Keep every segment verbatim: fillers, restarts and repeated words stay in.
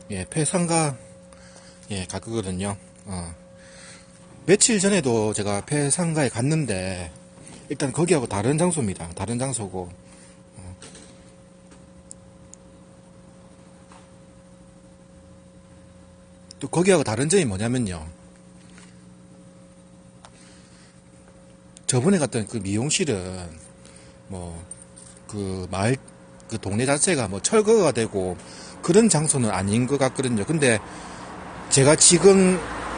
예, 폐상가, 예, 갈 거거든요. 어. 며칠 전에도 제가 폐상가에 갔는데, 일단 거기하고 다른 장소입니다. 다른 장소고. 어. 또 거기하고 다른 점이 뭐냐면요. 저번에 갔던 그 미용실은, 뭐, 그 마을, 그 동네 자체가 뭐 철거가 되고, 그런 장소는 아닌 것 같거든요. 근데 제가 지금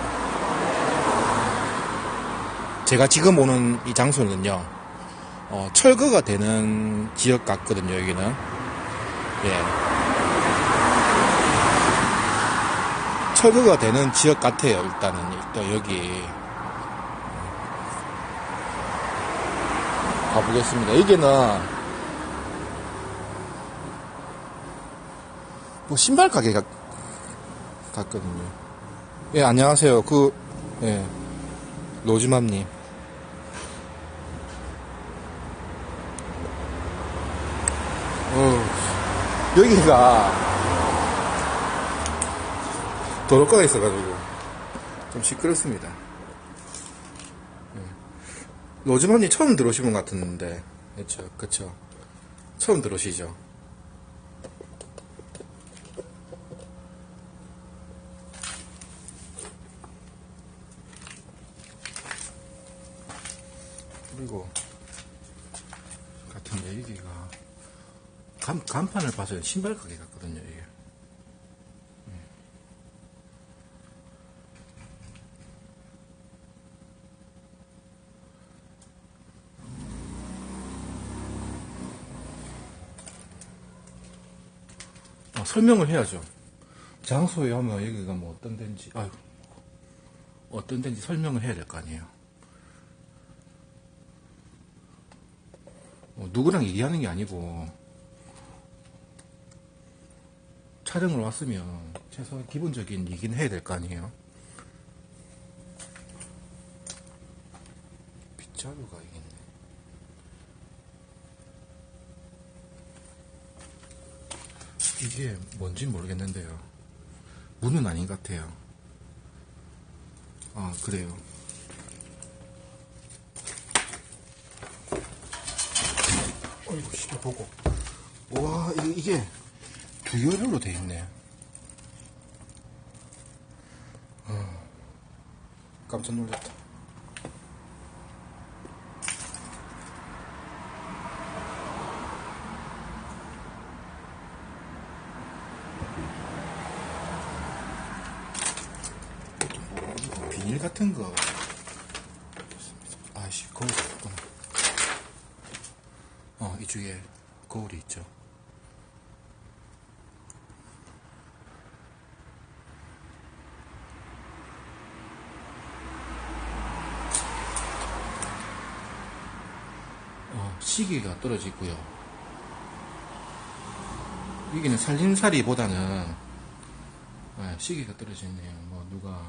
제가 지금 오는 이 장소는요, 어, 철거가 되는 지역 같거든요. 여기는, 예, 철거가 되는 지역 같아요. 일단은 일단 여기 가보겠습니다. 여기는 뭐 신발 가게 같, 같거든요. 예, 안녕하세요. 그, 예, 로즈맘님. 어, 여기가 도로가가 있어가지고 좀 시끄럽습니다. 예. 로즈맘님 처음 들어오신 것 같은데, 그쵸, 그쵸. 처음 들어오시죠? 그리고 같은데 여기가 간, 간판을 봐서 신발 가게 같거든요. 이게. 아, 설명을 해야죠. 장소에 하면 여기가 뭐 어떤 데인지, 아유, 어떤 데인지 설명을 해야 될 거 아니에요. 뭐 누구랑 얘기하는 게 아니고, 촬영을 왔으면 최소한 기본적인 얘기는 해야 될 거 아니에요. 빗자루가 있겠네. 이게 뭔지 모르겠는데요. 문은 아닌 것 같아요. 아, 그래요. 어이구, 씨발, 보고. 와, 이게, 이게 두열로 돼 있네. 어, 깜짝 놀랐다. 비닐 같은 거. 아씨, 거울 있구나. 어, 이쪽에 거울이 있죠. 어, 시계가 떨어져 있고요. 여기는 살림살이보다는 네, 시계가 떨어져 있네요. 뭐 누가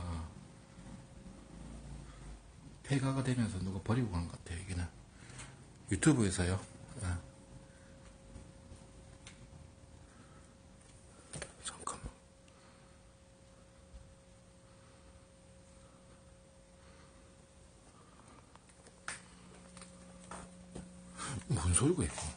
폐가가 되면서 누가 버리고 간 것 같아요. 여기는 유튜브에서요. 네. 잠깐만. 뭔 소리가 있고?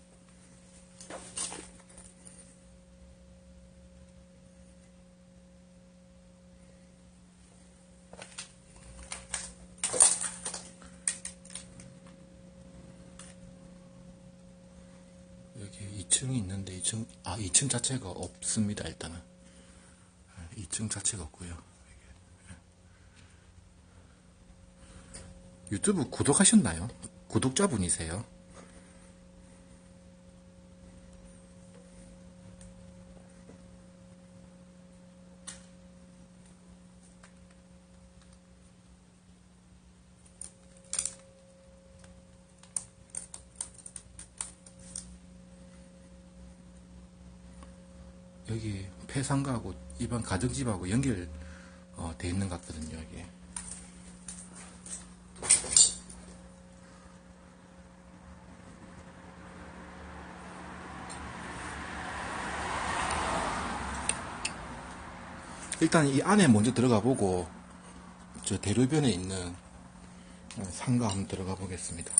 여기 이 층이 있는데 이 층, 아, 이 층 자체가 없습니다. 일단은 이 층 자체가 없고요. 유튜브 구독하셨나요? 구독자분이세요? 여기 폐상가하고 일반 가정집하고 연결 어, 돼 있는 것 같거든요. 여기. 일단 이 안에 먼저 들어가 보고 저 대로변에 있는 상가 한번 들어가 보겠습니다.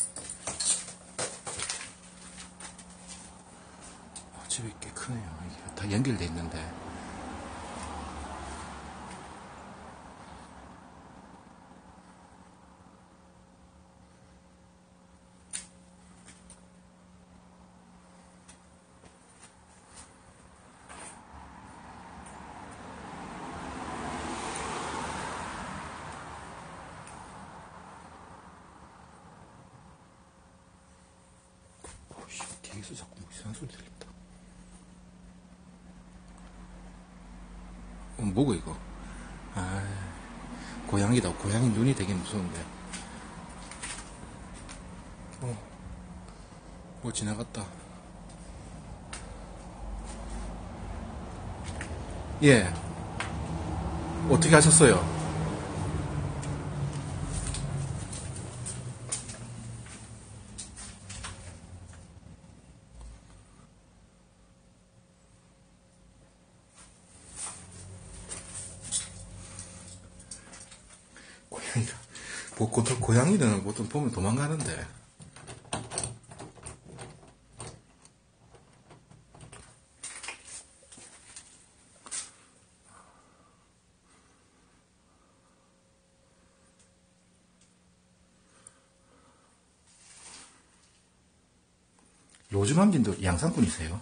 집이 꽤 크네요. 이게 다 연결돼 있는데. 오씨, 뒤에서 자꾸 뭐 이상한 소리 들린다. 어, 뭐고 이거? 아, 고양이다. 고양이 눈이 되게 무서운데. 어, 뭐 지나갔다. 예. 어떻게 하셨어요? 고양이가, 보- 보통 고양이는 보통 보면 도망가는데. 로즈맘님도 양산꾼이세요?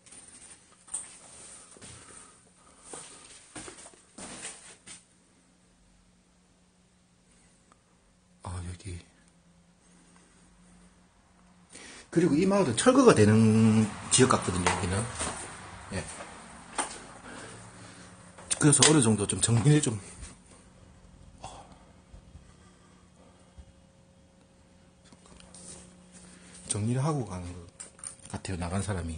아, 여기. 그리고 이 마을은 철거가 되는 지역 같거든요, 여기는. 예. 그래서 어느 정도 좀 정리를 좀, 정리를 하고 가는 것 같아요, 나간 사람이.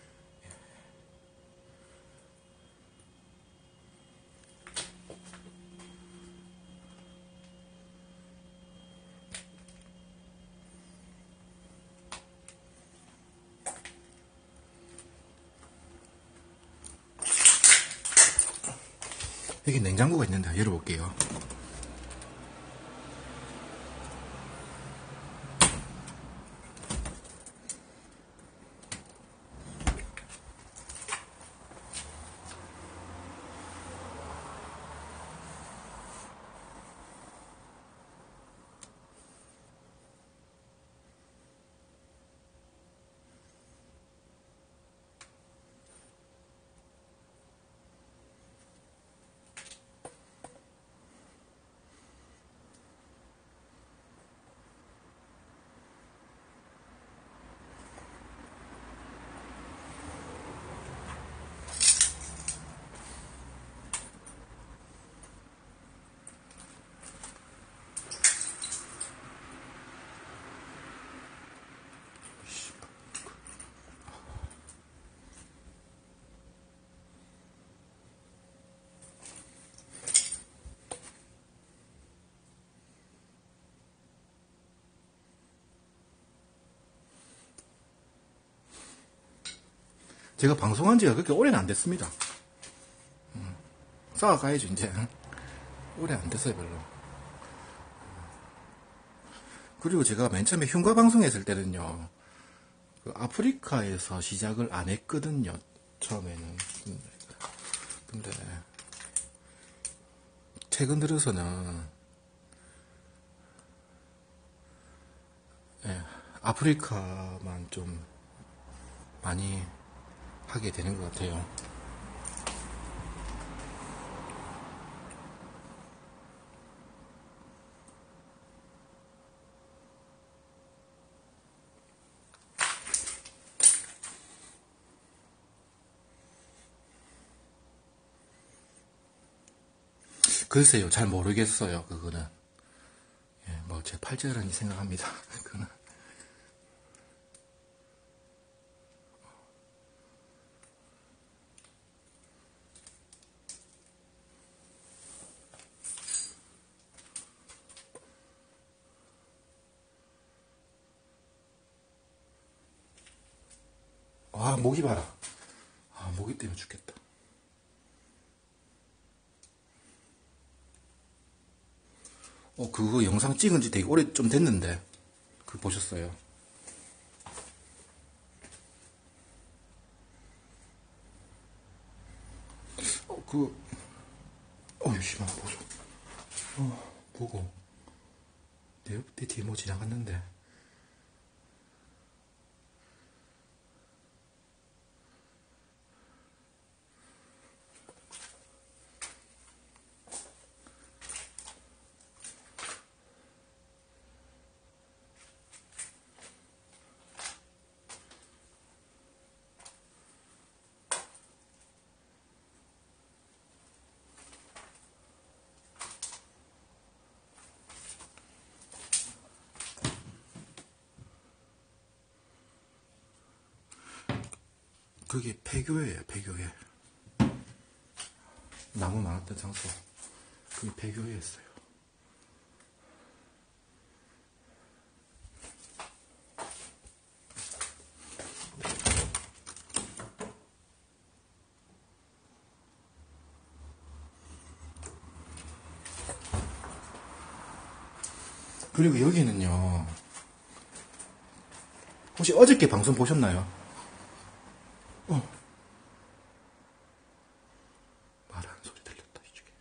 여기 냉장고가 있는데 열어볼게요. 제가 방송한 지가 그렇게 오래는 안 됐습니다. 음, 쌓아가야죠, 이제. 오래 안 됐어요, 별로. 그리고 제가 맨 처음에 흉가 방송했을 때는요, 그 아프리카에서 시작을 안 했거든요, 처음에는. 근데, 최근 들어서는, 예, 아프리카만 좀 많이 하게 되는 것 같아요. 글쎄요, 잘 모르겠어요, 그거는. 예, 뭐, 제 팔자라니 생각합니다, 그거는. 아, 모기 봐라. 아, 모기 때문에 죽겠다. 어, 그거 영상 찍은 지 되게 오래 좀 됐는데, 그거 보셨어요? 어, 그, 어, 씨발, 보소. 어, 보고. 내 옆에 뒤에 뭐 지나갔는데. 그게 폐교회예요, 폐교회. 나무 많았던 장소. 그게 폐교회였어요. 그리고 여기는요, 혹시 어저께 방송 보셨나요? 어. 말하는 소리 들렸다, 이쪽에.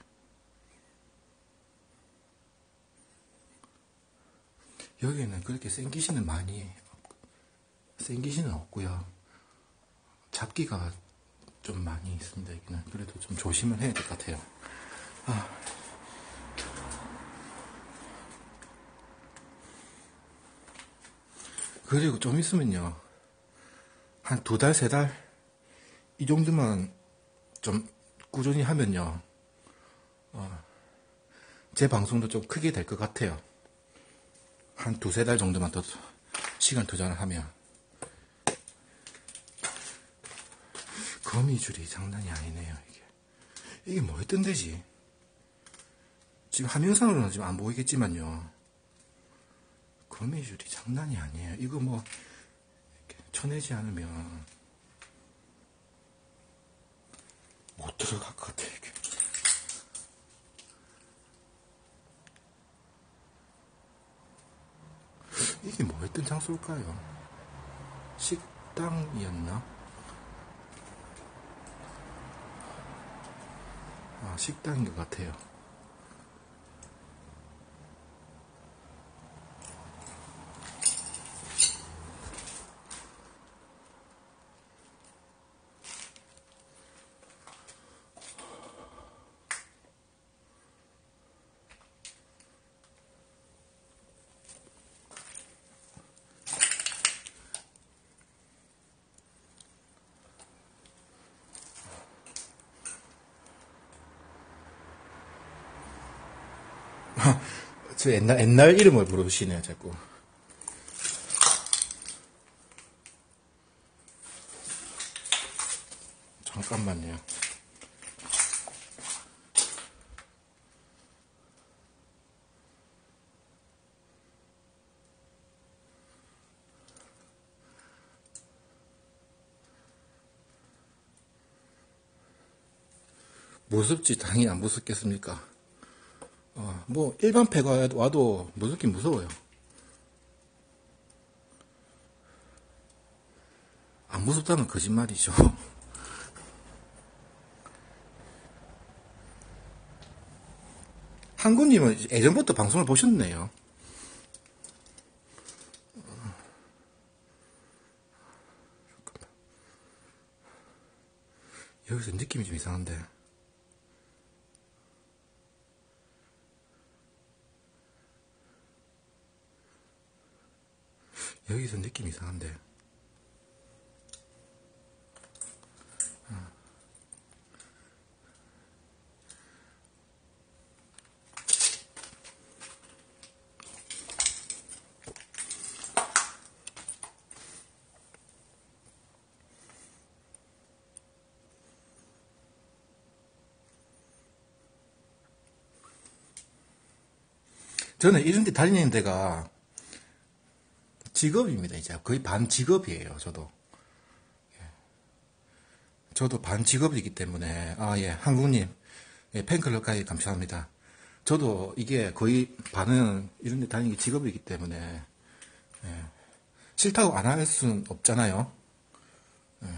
여기는 그렇게 센 귀신은 많이, 센 귀신은 없고요. 잡기가 좀 많이 있습니다, 여기는. 그래도 좀 조심을 해야 될 것 같아요. 아. 그리고 좀 있으면요, 한 두 달, 세 달, 이 정도만 좀 꾸준히 하면요, 어, 제 방송도 좀 크게 될 것 같아요. 한 두세 달 정도만 더 시간 투자를 하면. 거미줄이 장난이 아니네요, 이게. 이게 뭐였던 데지? 지금 화면상으로는 지금 안 보이겠지만요, 거미줄이 장난이 아니에요. 이거 뭐 이렇게 쳐내지 않으면 못 들어갈 것 같아, 이게. 이게 뭐였던 장소일까요? 식당이었나? 아, 식당인 것 같아요. 저 옛날, 옛날 이름을 부르시네요, 자꾸. 잠깐만요. 무섭지, 당연히 안 무섭겠습니까? 어, 뭐, 일반 패가 와도 무섭긴 무서워요. 안 무섭다면 거짓말이죠. 한군님은 예전부터 방송을 보셨네요. 여기서 느낌이 좀 이상한데. 여기서 느낌이 이상한데. 저는 이런 데 다니는 데가 직업입니다, 이제. 거의 반 직업이에요, 저도. 저도 반 직업이기 때문에, 아, 예, 한국님, 예, 팬클럽까지 감사합니다. 저도 이게 거의 반은 이런 데 다니는 게 직업이기 때문에 예. 싫다고 안 할 수는 없잖아요. 예.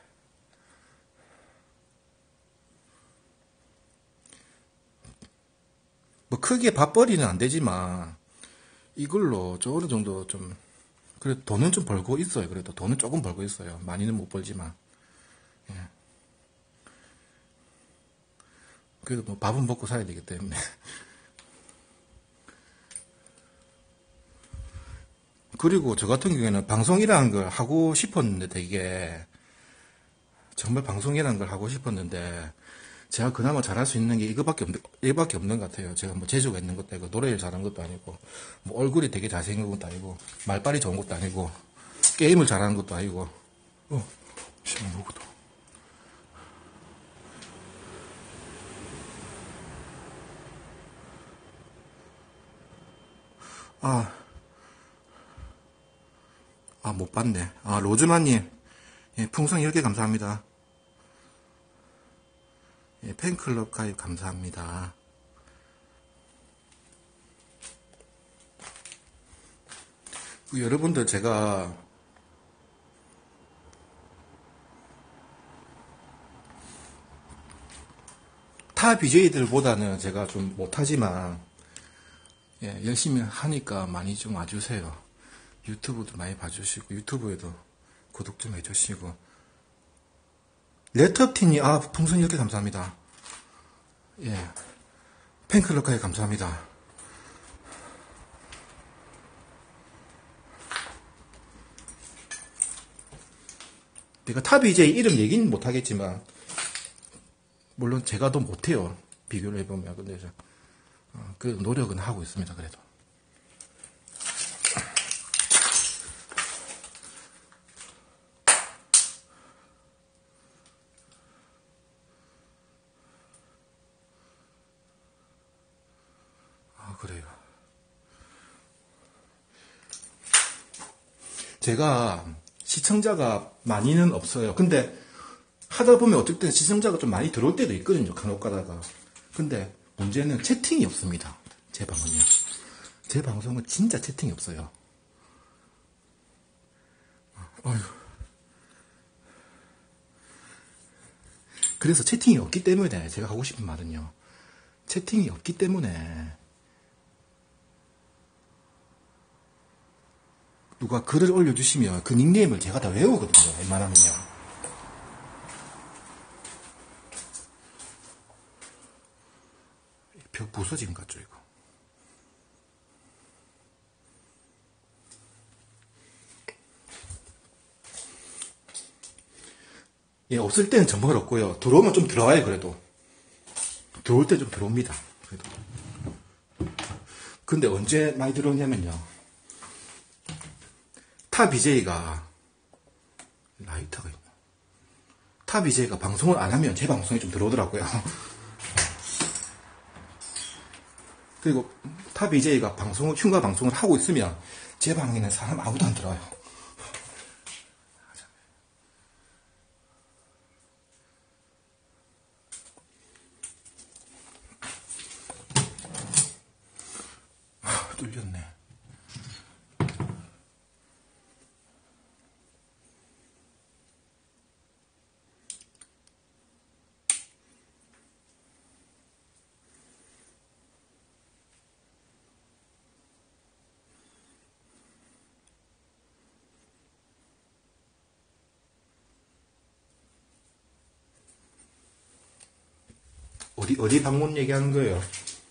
뭐 크게 밥벌이는 안 되지만 이걸로 저 어느 정도 좀 그래도 돈은 좀 벌고 있어요. 그래도 돈은 조금 벌고 있어요. 많이는 못 벌지만 예. 그래도 뭐 밥은 먹고 살아야 되기 때문에 그리고 저 같은 경우에는 방송이라는 걸 하고 싶었는데 되게 정말 방송이라는 걸 하고 싶었는데 제가 그나마 잘할 수 있는 게 이거밖에 없는, 이거밖에 없는 것 같아요. 제가 뭐 재주가 있는 것도 아니고 노래를 잘하는 것도 아니고 뭐 얼굴이 되게 잘생긴 것도 아니고 말빨이 좋은 것도 아니고 게임을 잘하는 것도 아니고 어, 시험 뭐고도 아, 아, 못 봤네. 아, 로즈마님. 예, 풍선 열 개 감사합니다. 예, 팬클럽 가입 감사합니다. 그 여러분들 제가 타 비제이들보다는 제가 좀 못하지만 예, 열심히 하니까 많이 좀 와주세요. 유튜브도 많이 봐주시고 유튜브에도 구독 좀 해주시고 레터틴이 아 풍선 이렇게 감사합니다. 예, 팬클럽까지 감사합니다. 내가 타 비제이 이름 얘기는 못하겠지만 물론 제가 더 못해요. 비교를 해보면 근데 어, 그 노력은 하고 있습니다. 그래도 아 그래요. 제가 시청자가 많이는 없어요. 근데 하다 보면 어떨 때는 시청자가 좀 많이 들어올 때도 있거든요. 간혹 가다가. 근데 문제는 채팅이 없습니다. 제 방은요. 제 방송은 진짜 채팅이 없어요. 어휴. 그래서 채팅이 없기 때문에 제가 하고 싶은 말은요. 채팅이 없기 때문에 누가 글을 올려주시면 그 닉네임을 제가 다 외우거든요. 웬만하면요. 벽 부서진 것 같죠, 이거. 예, 없을 때는 전복을 없고요. 들어오면 좀 들어와요, 그래도. 들어올 때 좀 들어옵니다. 그래도. 근데 언제 많이 들어오냐면요. 타 비제이가, 라이터가 있나? 타 비제이가 방송을 안 하면 제 방송에 좀 들어오더라고요. 그리고 타 비제이가 방송을, 흉가 방송을 하고 있으면 제 방에는 사람 아무도 안 들어와요. 뚫렸네. 어디, 어디 방문 얘기하는 거예요?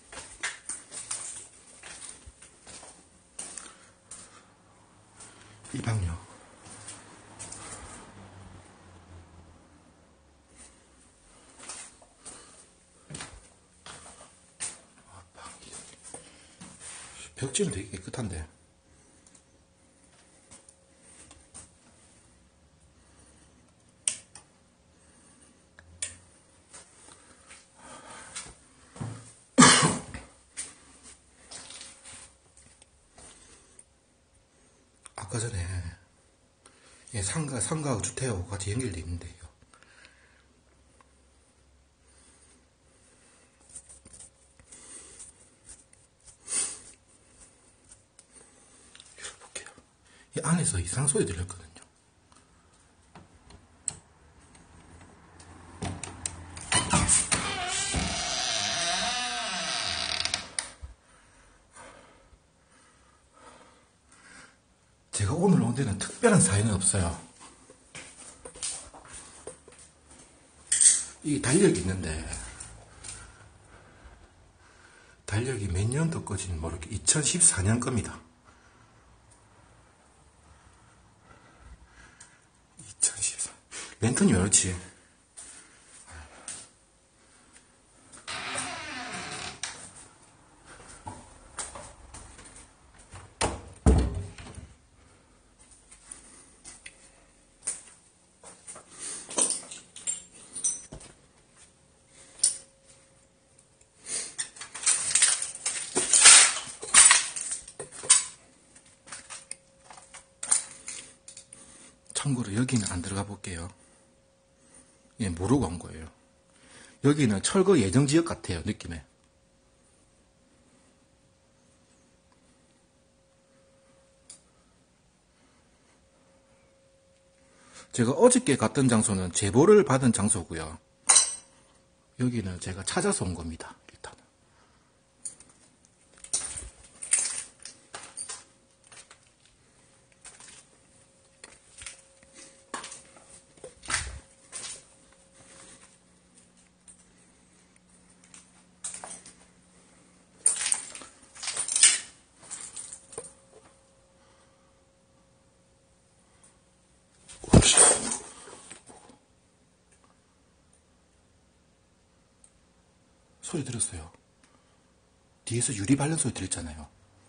이 방요. 벽지는 되게 깨끗한데. 아까 전에 예, 상가, 상가하고 주택하고 같이 연결되어 있는데요. 안에서 이상 소리 들렸거든요. 제가 오늘 온 데는 특별한 사연은 없어요. 이 달력이 있는데 달력이 몇 년도 거지는 모르게 이천십사 년 겁니다. 이천십사 랜턴이 왜 그렇지? 참고로 여기는 안 들어가 볼게요. 예, 모르고 온 거예요. 여기는 철거 예정 지역 같아요, 느낌에. 제가 어저께 갔던 장소는 제보를 받은 장소고요. 여기는 제가 찾아서 온 겁니다, 일단. 소리 들었어요. 뒤에서 유리 밟는 소리 들었잖아요.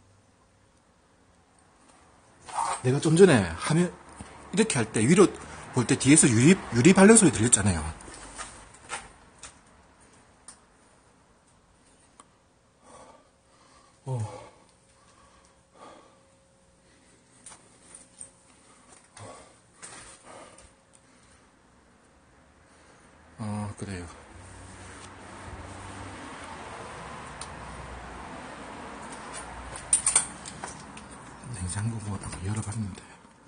내가 좀 전에 하면 이렇게 할 때 위로 볼 때 뒤에서 유리 유리 밟는 소리 들렸잖아요. 어. 아, 그래요. 냉장고 뭐 열어봤는데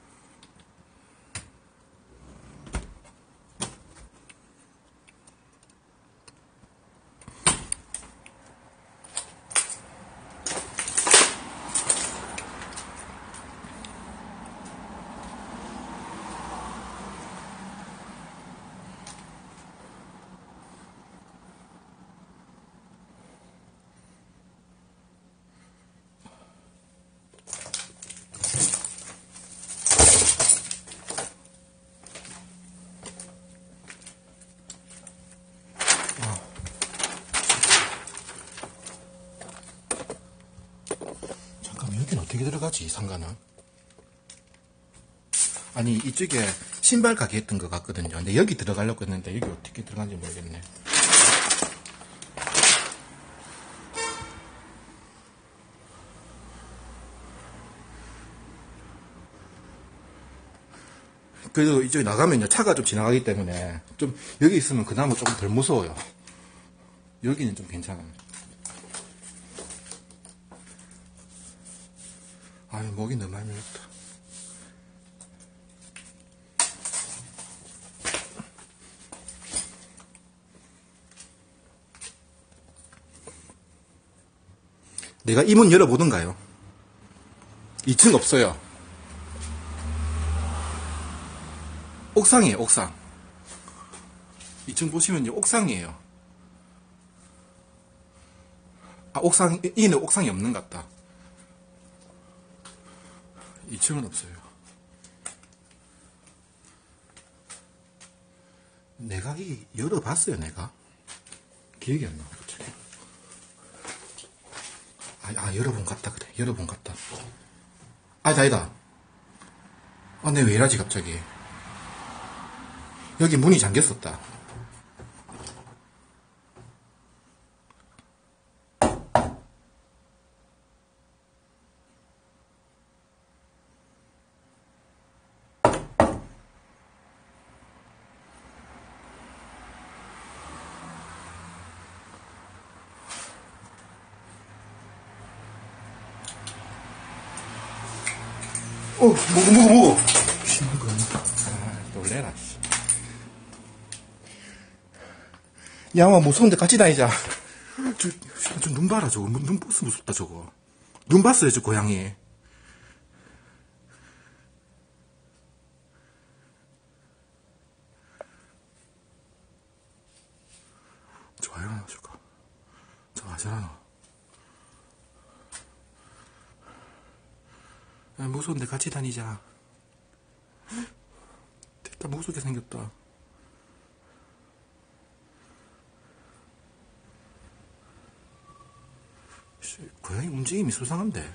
여기는 어떻게 들어가지, 상가는? 아니, 이쪽에 신발 가게 했던 것 같거든요. 근데 여기 들어가려고 했는데 여기 어떻게 들어간지 모르겠네. 그래도 이쪽에 나가면요, 차가 좀 지나가기 때문에 좀 여기 있으면 그나마 조금 덜 무서워요. 여기는 좀 괜찮아요. 아유, 목이 너무 많이 밀렸다. 내가 이 문 열어보던가요? 이 층 없어요. 옥상이에요, 옥상. 이 층 보시면요, 옥상이에요. 아, 옥상, 이는 옥상이 없는 것 같다. 이 층은 없어요. 내가 이 열어봤어요, 내가. 기억이 안 나. 아, 아, 열어본 것 같다, 그래. 열어본 것 같다. 아니다, 아니다. 아, 내 왜 이러지, 갑자기. 여기 문이 잠겼었다. 어, 먹어, 먹어, 먹어. 쉬는 거. 아, 놀래라, 씨. 야마 무서운데 같이 다니자. 저, 저 눈 봐라, 저거. 눈 버스 무섭다, 저거. 눈 봤어요, 저 고양이. 좋아요, 저거. 저거 하잖아. 아, 무서운데 같이 다니자. 됐다, 무섭게 생겼다. 고양이 움직임이 수상한데.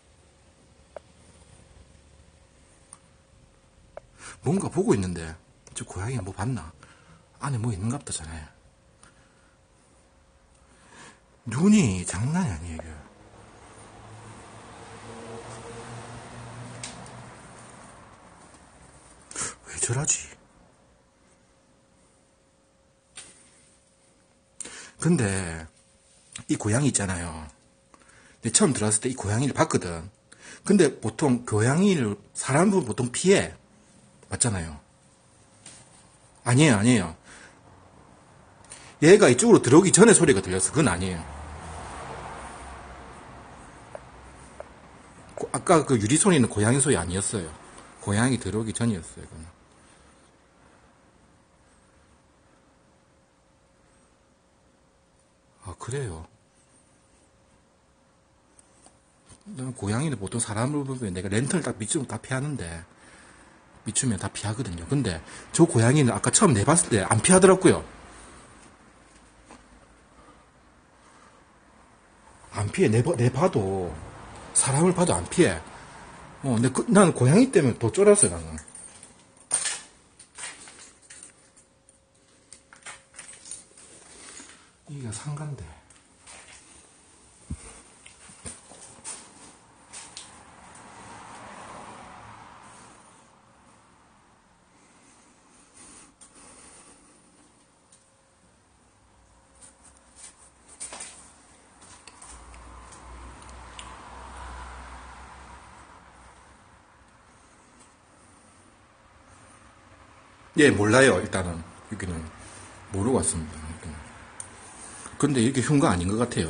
뭔가 보고 있는데 저 고양이가 뭐 봤나? 안에 뭐 있는가 보다잖아요. 눈이 장난이 아니에요. 이게. 왜 저러지? 근데 이 고양이 있잖아요. 근데 처음 들어왔을 때 이 고양이를 봤거든. 근데 보통 고양이를 사람은 보통 피해. 맞잖아요. 아니에요, 아니에요. 얘가 이쪽으로 들어오기 전에 소리가 들렸어. 그건 아니에요. 고, 아까 그 유리 소리는 고양이 소리 아니었어요. 고양이 들어오기 전이었어요. 그건. 아, 그래요. 고양이는 보통 사람을 보면 내가 랜턴을 딱 비추면 다 피하는데, 비추면 다 피하거든요. 근데 저 고양이는 아까 처음 내봤을 때 안 피하더라고요. 안 피해. 내, 내봐도, 사람을 봐도 안 피해. 어, 근데 그, 나는 고양이 때문에 더 쫄았어요, 나는. 이게 상가인데. 예, 몰라요, 일단은. 여기는. 모르고 왔습니다. 여기는. 근데 이렇게 흉가 아닌 것 같아요.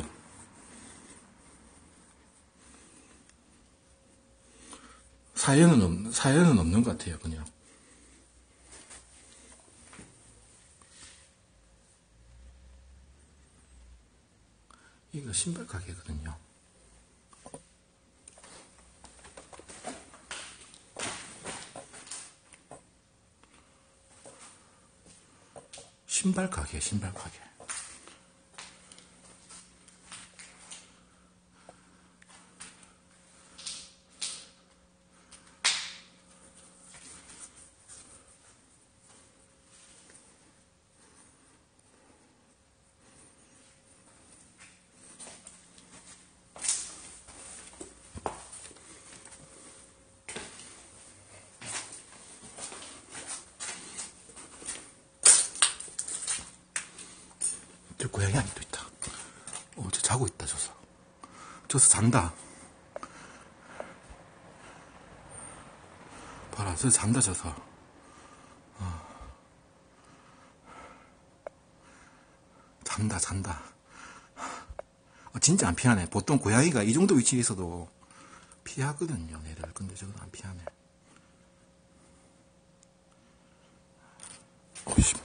사연은, 없, 사연은 없는 것 같아요, 그냥. 이거 신발 가게거든요. 신발 가게, 신발 가게. 저 고양이 안에도 있다. 어, 저 자고 있다, 저서. 저서 잔다. 봐라, 저 잔다, 저서. 어. 잔다, 잔다. 어, 진짜 안 피하네. 보통 고양이가 이 정도 위치에 있어도 피하거든요, 얘를. 근데 저건 안 피하네. 어이씨.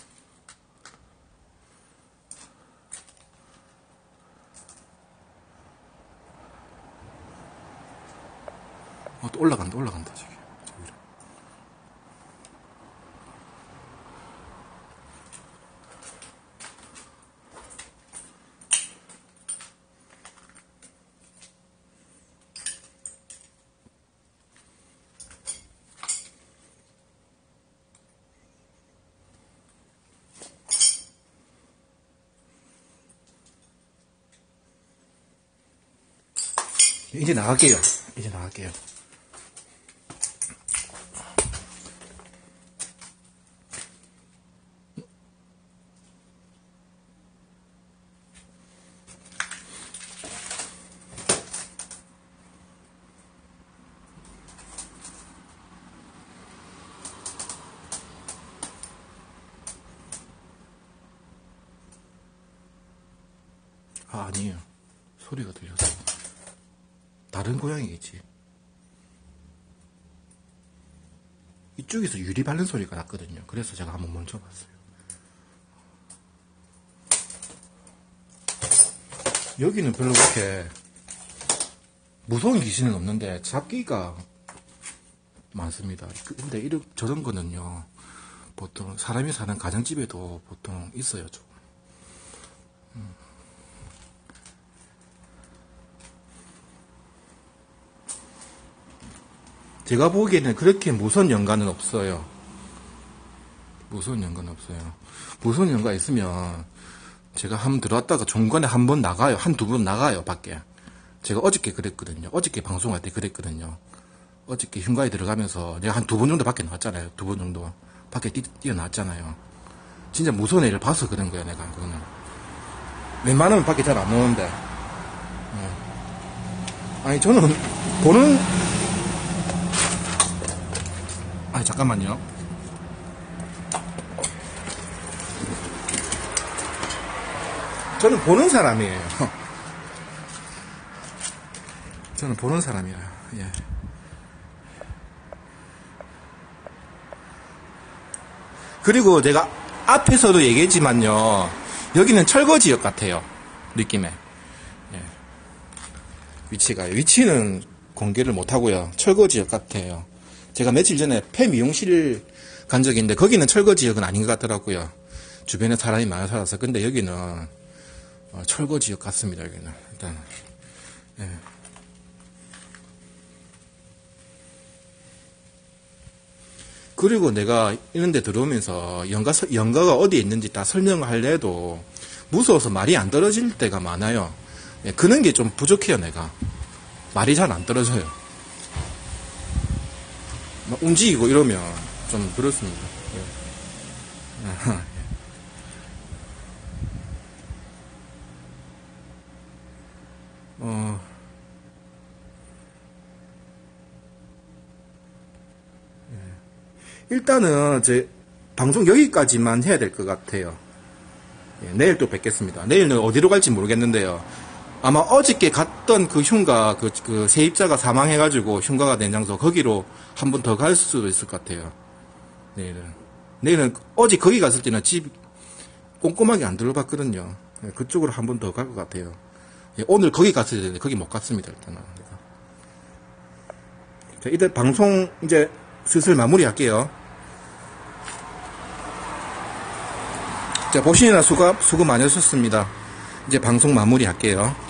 어, 또 올라간다, 올라간다, 저기. 저기로. 이제 나갈게요. 이제 나갈게요. 아, 아니에요. 소리가 들렸어. 다른 고양이겠지. 이쪽에서 유리 밟는 소리가 났거든요. 그래서 제가 한번 멈춰봤어요. 여기는 별로 그렇게 무서운 귀신은 없는데 잡기가 많습니다. 근데 이런 저런 거는요, 보통 사람이 사는 가정집에도 보통 있어요. 좀. 음. 제가 보기에는 그렇게 무서운 연관은 없어요. 무서운 연관은 없어요. 무서운 연관 있으면 제가 한번 들어왔다가 중간에 한 번 나가요. 한 두 번 나가요, 밖에. 제가 어저께 그랬거든요. 어저께 방송할 때 그랬거든요. 어저께 휴가에 들어가면서 내가 한 두 번 정도 밖에 나왔잖아요. 두 번 정도. 밖에 뛰, 뛰어나왔잖아요. 진짜 무서운 애를 봐서 그런 거야, 내가. 그거는. 웬만하면 밖에 잘 안 나오는데. 네. 아니, 저는 보는, 아니, 잠깐만요. 저는 보는 사람이에요. 저는 보는 사람이에요. 예. 그리고 제가 앞에서도 얘기했지만요, 여기는 철거 지역 같아요. 느낌에. 예. 위치가. 위치는 공개를 못하고요. 철거 지역 같아요. 제가 며칠 전에 폐미용실 간 적이 있는데 거기는 철거 지역은 아닌 것 같더라고요. 주변에 사람이 많이 살아서. 근데 여기는 철거 지역 같습니다. 여기는 일단. 예. 그리고 내가 이런 데 들어오면서 연가, 연가가 어디에 있는지 다 설명을 하려 해도 무서워서 말이 안 떨어질 때가 많아요. 예, 그런 게 좀 부족해요, 내가. 말이 잘 안 떨어져요. 막 움직이고 이러면 좀 그렇습니다. 예. 어, 일단은 제 방송 여기까지만 해야 될 것 같아요. 예, 내일 또 뵙겠습니다. 내일은 어디로 갈지 모르겠는데요. 아마 어저께 갔던 그 흉가, 그, 그 세입자가 사망해가지고 흉가가 된 장소, 거기로 한 번 더 갈 수도 있을 것 같아요. 내일은. 내일은 어제 거기 갔을 때는 집 꼼꼼하게 안 들어봤거든요. 예, 그쪽으로 한 번 더 갈 것 같아요. 예, 오늘 거기 갔을 때는 거기 못 갔습니다, 일단은. 자, 이제 방송 이제 슬슬 마무리 할게요. 자, 보시느라 수고, 수고 많으셨습니다. 이제 방송 마무리 할게요.